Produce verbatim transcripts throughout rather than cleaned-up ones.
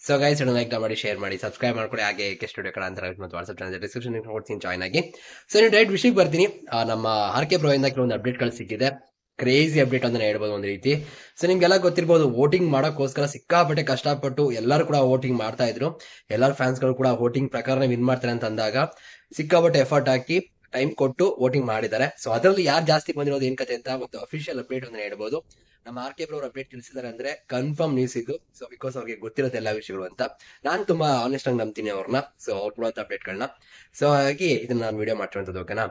So guys like ಮಾಡಿ share ಮಾಡಿ subscribe ಮಾಡ್ಕೊಳ್ಳಿ. ಹಾಗೆ ಕೆ ಸ್ಟುಡಿಯೋ ಕಡೆ ಅಂತ ಮತ್ತು ವಾಟ್ಸ್ಆಪ್ ಚಾನಲ್ ಡಿಸ್ಕ್ರಿಪ್ಷನ್ ಕೊಡ್ತೀನಿ, ಜಾಯ್ನ್ ಆಗಿ. ಸೊ ನೀವು ಡೈರೆಕ್ಟ್ ವಿಷಯಕ್ಕೆ ಬರ್ತೀನಿ. ಆ, ನಮ್ಮ ಆರ್ ಕೆ ಪ್ರೋ ಇಂದ ಕೆಲವೊಂದು ಅಪ್ಡೇಟ್ಗಳು ಸಿಕ್ಕಿದೆ. ಕ್ರೇಜಿ ಅಪ್ಡೇಟ್ ಅಂತ ಹೇಳ್ಬೋದು ಒಂದು ರೀತಿ. ಸೊ ನಿಮ್ಗೆಲ್ಲ ಗೊತ್ತಿರ್ಬೋದು, ವೋಟಿಂಗ್ ಮಾಡೋಕ್ಕೋಸ್ಕರ ಸಿಕ್ಕಾಪಟ್ಟೆ ಕಷ್ಟಪಟ್ಟು ಎಲ್ಲರೂ ಕೂಡ ವೋಟಿಂಗ್ ಮಾಡ್ತಾ ಇದ್ರು. ಎಲ್ಲರ ಫ್ಯಾನ್ಸ್ಗಳು ಕೂಡ ವೋಟಿಂಗ್ ಪ್ರಕಾರನೇ ವಿನ್ ಮಾಡ್ತಾರೆ ಅಂತ ಅಂದಾಗ ಸಿಕ್ಕಾಪಟ್ಟೆ ಎಫರ್ಟ್ ಹಾಕಿ ಟೈಮ್ ಕೊಟ್ಟು ವೋಟಿಂಗ್ ಮಾಡಿದ್ದಾರೆ. ಸೊ ಅದರಲ್ಲಿ ಯಾರು ಜಾಸ್ತಿ ಬಂದಿರೋದು ಏನ್ ಕತೆ ಅಂತ ಒಂದು ಅಫಿಷಿಯಲ್ ಅಪ್ಡೇಟ್ ಅಂತ ಹೇಳ್ಬೋದು. ನಮ್ಮ ಆರ್ ಕೆ ಅವ್ರ ಅಪ್ಡೇಟ್ ತಿಳಿಸಿದ್ದಾರೆ ಅಂದ್ರೆ ಕನ್ಫರ್ಮ್ ನ್ಯೂಸ್ ಇದು. ಸೊ ಬಿಕಾಸ್ ಅವ್ರಿಗೆ ಗೊತ್ತಿರುತ್ತೆ ಎಲ್ಲಾ ವಿಷಯಗಳು ಅಂತ. ನಾನು ತುಂಬಾ ಆನೆಸ್ಟ್ ಆಗಿ ನಂಬ್ತೀನಿ ಅವ್ರನ್ನ. ಸೊ ಅವ್ರು ಕೊಡುವಂತ ಅಪ್ಡೇಟ್ಗಳನ್ನ. ಸೊ ಹಾಗಾಗಿ ಇದನ್ನ ನಾನು ವಿಡಿಯೋ ಮಾಡ್ತಿರೋದು, ಓಕೆನಾ.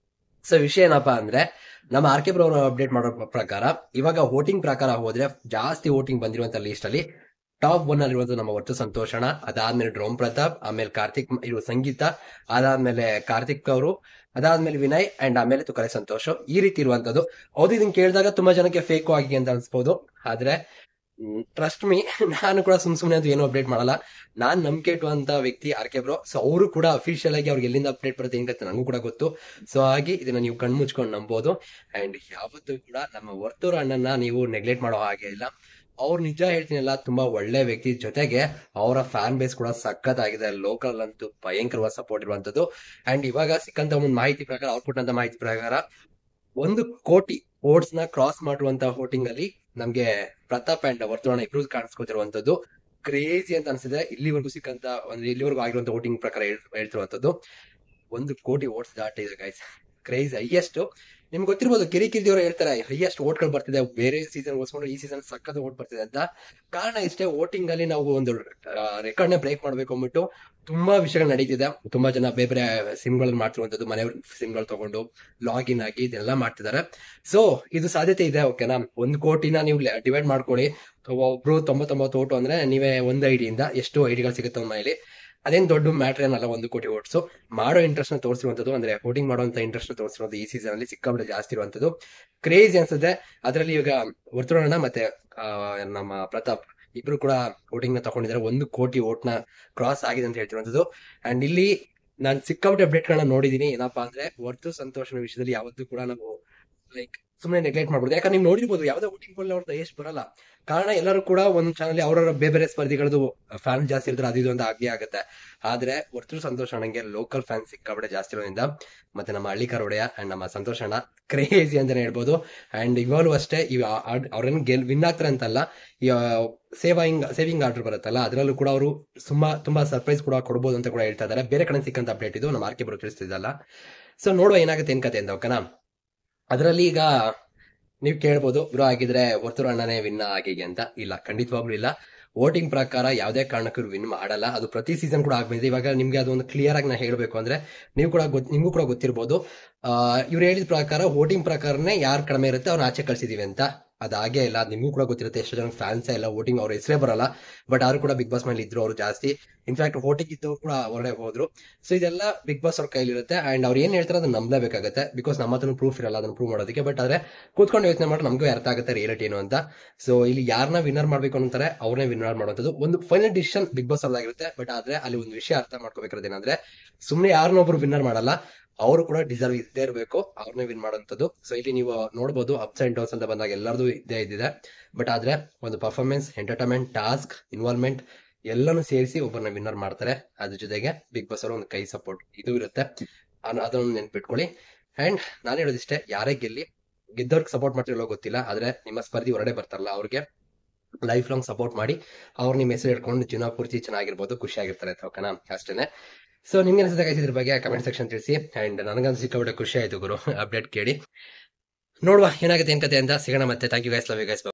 ಸೊ ವಿಷಯ ಏನಪ್ಪಾ ಅಂದ್ರೆ, ನಮ್ಮ ಆರ್ ಕೆ ಅವರು ಅಪ್ಡೇಟ್ ಮಾಡೋ ಪ್ರಕಾರ ಇವಾಗ ವೋಟಿಂಗ್ ಪ್ರಕಾರ ಹೋದ್ರೆ ಜಾಸ್ತಿ ವೋಟಿಂಗ್ ಬಂದಿರುವಂತ ಲಿಸ್ಟ್ ಅಲ್ಲಿ ಟಾಪ್ ಒನ್ ಅಲ್ಲಿರುವಂತ ನಮ್ಮ ವರ್ತು ಸಂತೋಷಣ, ಅದಾದ್ಮೇಲೆ ಡ್ರೋಮ್ ಪ್ರತಾಪ್, ಆಮೇಲೆ ಕಾರ್ತಿಕ್ ಇರುವ ಸಂಗೀತ, ಅದಾದ್ಮೇಲೆ ಕಾರ್ತಿಕ್ ಅವರು, ಅದಾದ್ಮೇಲೆ ವಿನಯ್ ಅಂಡ್ ಆಮೇಲೆ ತುಕರೆ ಸಂತೋಷ್. ಈ ರೀತಿ ಇರುವಂತದ್ದು. ಹೌದು, ಇದನ್ನ ಕೇಳಿದಾಗ ತುಂಬಾ ಜನಕ್ಕೆ ಫೇಕ್ ಆಗಿ ಅಂತ ಅನ್ಸ್ಬೋದು. ಆದ್ರೆ ಟ್ರಸ್ಟ್ ಮೀ, ನಾನು ಕೂಡ ಸುಮ್ ಸುಮ್ನೆ ಅದು ಏನು ಅಪ್ಡೇಟ್ ಮಾಡಲ್ಲ. ನಾನ್ ನಂಬಿಕೆ ಇಟ್ಟುವಂತ ವ್ಯಕ್ತಿ ಆರ್ ಕೆ ಬ್ರೋ. ಸೊ ಅವರು ಕೂಡ ಅಫಿಷಿಯಲ್ ಆಗಿ ಅವ್ರಿಗೆ ಎಲ್ಲಿಂದ ಅಪ್ಡೇಟ್ ಬರುತ್ತೆ ಏನ್ ಕತೆ ನನಗೂ ಕೂಡ ಗೊತ್ತು. ಸೊ ಹಾಗೆ ಇದನ್ನ ನೀವು ಕಣ್ ಮುಚ್ಕೊಂಡು ನಂಬೋದು. ಅಂಡ್ ಯಾವತ್ತೂ ಕೂಡ ನಮ್ಮ ವರ್ತೂರ್ ಅಣ್ಣನ ನೀವು ನೆಗ್ಲೆಕ್ಟ್ ಮಾಡೋ ಹಾಗೆ ಇಲ್ಲ. ಅವ್ರು ನಿಜ ಹೇಳ್ತೀನಲ್ಲ, ತುಂಬಾ ಒಳ್ಳೆ ವ್ಯಕ್ತಿ. ಜೊತೆಗೆ ಅವರ ಫ್ಯಾನ್ ಬೇಸ್ ಕೂಡ ಸಖತ್ತಾಗಿದೆ. ಲೋಕಲ್ ಅಂತೂ ಭಯಂಕರವಾದ ಸಪೋರ್ಟ್ ಇರುವಂತದ್ದು. ಅಂಡ್ ಇವಾಗ ಸಿಕ್ಕಂತ ಒಂದು ಮಾಹಿತಿ ಪ್ರಕಾರ, ಅವ್ರು ಕೊಟ್ಟಂತ ಮಾಹಿತಿ ಪ್ರಕಾರ ಒಂದು ಕೋಟಿ ವೋಟ್ಸ್ ನ ಕ್ರಾಸ್ ಮಾಡಿರುವಂತಹ ವೋಟಿಂಗ್ ಅಲ್ಲಿ ನಮ್ಗೆ ಪ್ರತಾಪ್ ಅಂಡ್ ವರ್ತುರಣ ಇಬ್ರು ಕಾಣಿಸ್ಕೊತಿರುವಂತದ್ದು ಕ್ರೇಜಿ ಅಂತ ಅನ್ಸಿದೆ. ಇಲ್ಲಿವರೆಗೂ ಸಿಕ್ಕಂತ ಅಂದ್ರೆ ಇಲ್ಲಿವರೆಗೂ ಆಗಿರುವಂತ ವೋಟಿಂಗ್ ಪ್ರಕಾರ ಹೇಳ್ತಿರುವಂತದ್ದು ಒಂದು ಕೋಟಿ ವೋಟ್ಸ್ ದಾಟಿದೆ ಗೈಸ್. Craze highest. ನಿಮ್ಗೆ ಗೊತ್ತಿರ್ಬೋದು, ಕಿರಿಕಿರಿದವರು ಹೇಳ್ತಾರೆ ಹೈಯೆಸ್ಟ್ ವೋಟ್ಗಳು ಬರ್ತಿದೆ, ಬೇರೆ ಸೀಸನ್ ಹೋಲಿಸ್ಕೊಂಡ್ರೆ ಈ ಸೀಸನ್ ಸಕ್ಕತ್ ವೋಟ್ ಬರ್ತಿದೆ ಅಂತ. ಕಾರಣ ಇಷ್ಟೇ, ವೋಟಿಂಗ್ ಅಲ್ಲಿ ನಾವು ಒಂದು ರೆಕಾರ್ಡ್ ನ ಬ್ರೇಕ್ ಮಾಡ್ಬೇಕು ಅಂದ್ಬಿಟ್ಟು ತುಂಬಾ ವಿಷಯಗಳು ನಡೀತಿದೆ. ತುಂಬಾ ಜನ ಬೇರೆ ಬೇರೆ ಸಿಮ್ಗಳನ್ನ ಮಾಡ್ತಿರುವಂತದ್ದು, ಮನೆಯವ್ರ ಸಿಮ್ಗಳು ತಗೊಂಡು ಲಾಗಿನ್ ಆಗಿ ಇದೆಲ್ಲ ಮಾಡ್ತಿದ್ದಾರೆ. ಸೊ ಇದು ಸಾಧ್ಯತೆ ಇದೆ, ಓಕೆನಾ. ಒಂದು ಕೋಟಿನ ನೀವು ಡಿವೈಡ್ ಮಾಡ್ಕೊಳ್ಳಿ. ಒಬ್ರು ತೊಂಬತ್ತೊಂಬತ್ತು ಓಟು ಅಂದ್ರೆ ನೀವೇ ಒಂದು ಐಡಿಯಿಂದ ಎಷ್ಟು ಐಡಿಗಳು ಸಿಗುತ್ತೆ ನಮ್ಮ ಮನೇಲಿ. ಅದೇನ್ ದೊಡ್ಡ ಮ್ಯಾಟ್ರ್ ಏನಲ್ಲ. ಒಂದು ಕೋಟಿ ಓಟ್ಸು ಮಾಡೋ ಇಂಟ್ರೆಸ್ಟ್ ನ ತೋರಿಸಿರುವಂತದ್ದು, ಅಂದ್ರೆ ವೋಟಿಂಗ್ ಮಾಡುವಂತ ಇಂಟ್ರೆಸ್ಟ್ ನ ತೋರಿಸಿರೋದು ಈ ಸೀಸನ್ ಅಲ್ಲಿ ಸಿಕ್ಕಾಪಟ್ಟೆ ಜಾಸ್ತಿ ಇರುವಂತದ್ದು ಕ್ರೇಜಿ ಅನ್ಸುತ್ತೆ. ಅದರಲ್ಲಿ ಈಗ ವರ್ತುರಣ ಮತ್ತೆ ನಮ್ಮ ಪ್ರತಾಪ್ ಇಬ್ರು ಕೂಡ ವೋಟಿಂಗ್ ನ ತಗೊಂಡಿದ್ದಾರೆ. ಒಂದು ಕೋಟಿ ವೋಟ್ ನ ಕ್ರಾಸ್ ಆಗಿದೆ ಅಂತ ಹೇಳ್ತಿರುವಂತದ್ದು. ಅಂಡ್ ಇಲ್ಲಿ ನಾನು ಸಿಕ್ಕಾಪಟ್ಟೆ ಅಪ್ಡೇಟ್ ಗಳನ್ನ ನೋಡಿದೀನಿ. ಏನಪ್ಪಾ ಅಂದ್ರೆ, ವರ್ತು ಸಂತೋಷನ ವಿಷಯದಲ್ಲಿ ಯಾವತ್ತೂ ಕೂಡ ನಾವು ಲೈಕ್ ಸುಮ್ಮನೆ ನೆಗ್ಲೆಕ್ಟ್ ಮಾಡ್ಬೋದು. ಯಾಕಂದ್ರೆ ನೀವು ನೋಡಿರ್ಬೋದು, ಯಾವುದೇ ವೋಟಿಂಗ್ ಪೋಲ್ ಅವ್ರದ್ದು ಎಷ್ಟು ಬರಲ್ಲ. ಕಾರಣ ಎಲ್ಲರೂ ಕೂಡ ಒಂದು ಚಾನಲ್ ಅವರ ಬೇರೆ ಬೇರೆ ಸ್ಪರ್ಧಿಗಳದ್ದು ಫ್ಯಾನ್ ಜಾಸ್ತಿ ಇರ್ತಾರೆ, ಅದು ಇದು ಅಂತ ಆಗೇ ಆಗುತ್ತೆ. ಆದ್ರೆ ವರ್ತೂರ್ ಸಂತೋಷ್ ಅಣ್ಣಂಗೆ ಲೋಕಲ್ ಫ್ಯಾನ್ಸ್ ಸಿಕ್ಕಾಪಟ್ಟೆ ಜಾಸ್ತಿ ಇರೋದ್ರಿಂದ, ಮತ್ತೆ ನಮ್ಮ ಹಳ್ಳಿಕಾರ್ ಒಡೆಯ ಅಂಡ್ ನಮ್ಮ ಸಂತೋಷ್ ಅಣ್ಣ ಕ್ರೇಜಿ ಅಂತಾನೆ ಹೇಳ್ಬೋದು. ಅಂಡ್ ಇವಾಗಲೂ ಅಷ್ಟೇ, ಅವ್ರೇನು ಗೆಲ್ ವಿನ್ ಆಗ್ತಾರೆ ಅಂತಲ್ಲ, ಸೇವಿಂಗ್ ಸೇವಿಂಗ್ ಆರ್ಡರ್ ಬರುತ್ತಲ್ಲ, ಅದರಲ್ಲೂ ಕೂಡ ಅವರು ತುಂಬಾ ತುಂಬಾ ಸರ್ಪ್ರೈಸ್ ಕೂಡ ಕೊಡ್ಬೋದು ಅಂತ ಕೂಡ ಹೇಳ್ತಾ ಇದ್ದಾರೆ. ಬೇರೆ ಕಡೆ ಸಿಕ್ಕಂತ ಅಪ್ಡೇಟ್ ಇದು, ನಮ್ಮ ಆರ್ ಕೆ ಬರೋ ತಿಳಿಸ್ತಿದ್ದಲ್ಲ. ಸೊ ನೋಡುವ ಏನಾಗುತ್ತೆ ಏನ್ ಕತೆ ಅಂತ, ಓಕೆನಾ. ಅದರಲ್ಲಿ ಈಗ ನೀವ್ ಕೇಳ್ಬೋದು, ಬ್ರೋ ಆಗಿದ್ರೆ ವರ್ತೂರ್ ಅಣ್ಣನೇ ವಿನ್ ಆಗಿದೆ ಅಂತ. ಇಲ್ಲ, ಖಂಡಿತವಾಗ್ಲೂ ಇಲ್ಲ. ವೋಟಿಂಗ್ ಪ್ರಕಾರ ಯಾವುದೇ ಕಾರಣಕ್ಕೂ ವಿನ್ ಮಾಡಲ್ಲ. ಅದು ಪ್ರತಿ ಸೀಸನ್ ಕೂಡ ಆಗ್ಬಿಟ್ಟಿದೆ. ಇವಾಗ ನಿಮ್ಗೆ ಅದೊಂದು ಕ್ಲಿಯರ್ ಆಗಿ ನಾ ಹೇಳ್ಬೇಕು ಅಂದ್ರೆ, ನೀವು ಕೂಡ ನಿಮ್ಗೂ ಕೂಡ ಗೊತ್ತಿರ್ಬೋದು, ಅಹ್ ಇವ್ರು ಹೇಳಿದ ಪ್ರಕಾರ ವೋಟಿಂಗ್ ಪ್ರಕಾರನೇ ಯಾರು ಕಡಿಮೆ ಇರುತ್ತೆ ಅವ್ರನ್ನ ಆಚೆ ಕಳ್ಸಿದೀವಿ ಅಂತ. ಅದಾಗೆ ಇಲ್ಲ, ನಿಮ್ಗೂ ಕೂಡ ಗೊತ್ತಿರುತ್ತೆ ಎಷ್ಟು ಜನ ಫ್ಯಾನ್ಸ್ ಎಲ್ಲ ವೋಟಿಂಗ್ ಅವ್ರ ಹೆಸರೇ ಬರಲ್ಲ. ಬಟ್ ಆದ್ರೂ ಕೂಡ ಬಿಗ್ ಬಾಸ್ ಮೇಲೆ ಇದ್ರು ಅವರು ಜಾಸ್ತಿ. ಇನ್ಫ್ಯಾಕ್ಟ್ ವೋಟಿಂಗ್ ಇದ್ದವ್ರು ಕೂಡ ಹೊರಡೆ ಹೋದ್ರು. ಸೊ ಇದೆಲ್ಲ ಬಿಗ್ ಬಾಸ್ ಅವ್ರ ಕೈಲಿರುತ್ತೆ. ಅಂಡ್ ಅವ್ರು ಏನ್ ಹೇಳ್ತಾರೆ ಅದನ್ನ ನಂಬಲೇಬೇಕಾಗುತ್ತೆ. ಬಿಕಾಸ್ ನಮ್ಮ ಹತ್ರ ಪ್ರೂಫ್ ಇರಲ್ಲ ಅದನ್ನ ಪ್ರೂವ್ ಮಾಡೋದಕ್ಕೆ. ಬಟ್ ಆದ್ರೆ ಕೂತ್ಕೊಂಡು ಯೋಚನೆ ಮಾಡಿ ನಮಗೂ ಅರ್ಥ ಆಗುತ್ತೆ ರಿಯಾಲಿಟಿ ಏನು ಅಂತ. ಸೊ ಇಲ್ಲಿ ಯಾರನ್ನ ವಿನ್ನರ್ ಮಾಡ್ಬೇಕು ಅಂತಾರೆ ಅವ್ರನ್ನೇ ವಿನ್ನರ್ ಮಾಡುವಂಥದ್ದು ಒಂದು ಫೈನಲ್ ಡಿಸಿಷನ್ ಬಿಗ್ ಬಾಸ್ ಅವ್ರದ್ದಾಗಿರುತ್ತೆ. ಬಟ್ ಆದ್ರೆ ಅಲ್ಲಿ ಒಂದು ವಿಷಯ ಅರ್ಥ ಮಾಡ್ಕೋಬೇಕಾದ್ರೆ ಏನಂದ್ರೆ, ಸುಮ್ನೆ ಯಾರನ್ನೊಬ್ರು ವಿನ್ನರ್ ಮಾಡಲ್ಲ, ಅವರು ಕೂಡ ಡಿಸರ್ವ್ ಇದ್ದೇ ಇರಬೇಕು, ಅವ್ರನ್ನೇ ವಿನ್ ಮಾಡುವಂಥದ್ದು. ಸೊ ಇಲ್ಲಿ ನೀವು ನೋಡಬಹುದು, ಅಪ್ಸ್ ಅಂಡ್ ಡೌನ್ಸ್ ಅಂತ ಬಂದಾಗ ಎಲ್ಲರದು ಇದ್ದೇ ಇದ್ದಿದೆ. ಬಟ್ ಆದ್ರೆ ಒಂದು ಪರ್ಫಾರ್ಮೆನ್ಸ್, ಎಂಟರ್ಟೈನ್ಮೆಂಟ್, ಟಾಸ್ಕ್, ಇನ್ವಾಲ್ವ್ಮೆಂಟ್ ಎಲ್ಲಾನು ಸೇರಿಸಿ ಒಬ್ಬರನ್ನ ವಿನ್ನರ್ ಮಾಡ್ತಾರೆ. ಅದ್ರ ಜೊತೆಗೆ ಬಿಗ್ ಬಾಸ್ ಅವರು ಒಂದು ಕೈ ಸಪೋರ್ಟ್ ಇದು ಇರುತ್ತೆ, ಅದನ್ನು ನೆನ್ಪಿಟ್ಕೊಳ್ಳಿ. ಅಂಡ್ ನಾನು ಹೇಳೋದಿಷ್ಟೇ, ಯಾರೇ ಗೆಲ್ಲಿ ಗೆದ್ದವ್ರಿಗೆ ಸಪೋರ್ಟ್ ಮಾಡ್ತಿರೋ ಗೊತ್ತಿಲ್ಲ, ಆದ್ರೆ ನಿಮ್ಮ ಸ್ಪರ್ಧಿ ಹೊರಡೆ ಬರ್ತಾರಲ್ಲ ಅವ್ರಿಗೆ ಲೈಫ್ ಲಾಂಗ್ ಸಪೋರ್ಟ್ ಮಾಡಿ ಅವ್ರು ನಿಮ್ಮ ಹೆಸರು ಇಟ್ಕೊಂಡು ಜೀವನ ಪೂರ್ತಿ ಚೆನ್ನಾಗಿರ್ಬೋದು, ಖುಷಿಯಾಗಿರ್ತಾರೆ, ಓಕೆನಾ. ಅಷ್ಟೇನೆ. ಸೊ ನಿಮ್ಗೆ ಅನ್ಸುತ್ತೆ ಗೈಸ್ ಇದ್ರ ಬಗ್ಗೆ ಕಮೆಂಟ್ ಸೆಕ್ಷನ್ ತಿಳಿಸಿ. ಅಂಡ್ ನನಗಂತ ಸಿಕ್ಕಾಬಿಟ್ಟೆ ಖುಷಿ ಆಯ್ತು ಗುರು ಅಪ್ಡೇಟ್ ಕೇಳಿ. ನೋಡುವ ಏನಾಗುತ್ತೆ ಏನ್ ಕತೆ ಅಂತ. ಸಿಗೋಣ ಮತ್ತೆ. Thank you guys, love you guys.